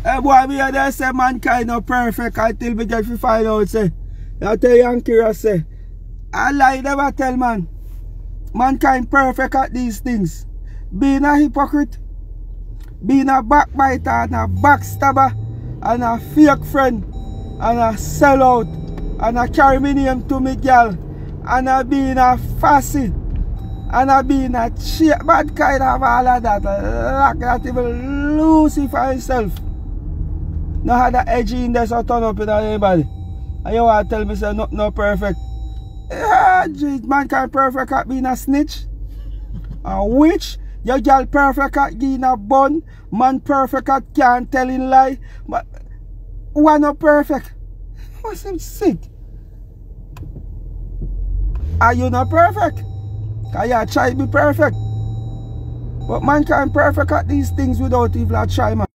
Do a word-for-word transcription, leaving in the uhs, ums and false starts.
Hey boy, me they say mankind not perfect until we get to find out, say. I tell you, I'm curious, say. I lie never tell man. Mankind perfect at these things. Being a hypocrite, being a backbiter and a backstabber, and a fake friend, and a sellout, and a carry me name to me girl, and a being a fussy, and a being a cheap, bad kind of all of that, like that even Lucifer himself. No had the edgy in there so turn up in anybody. And you want to tell me say not no perfect. Yeah, geez, mankind perfect at being a snitch. A witch. Your girl perfect at giving a bun. Man perfect at can't telling lie. But one not perfect. What's him sick? Are you not perfect? Because you try to be perfect. But mankind perfect at these things without even a try, man.